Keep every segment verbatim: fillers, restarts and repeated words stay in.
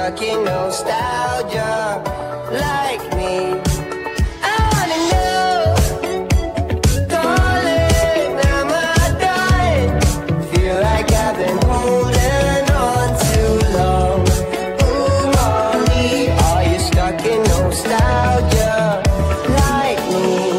stuck in nostalgia like me? I wanna know, darling, am I done? Feel like I've been holding on too long. Ooh, Molly, are you stuck in nostalgia like me?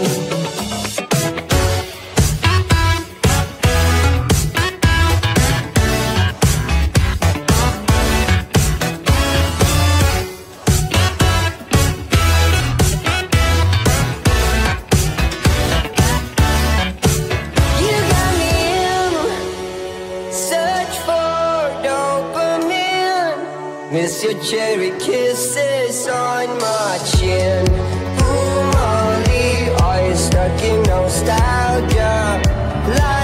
Miss your cherry kisses on my chin. Ooh, Molly, are you stuck in nostalgia like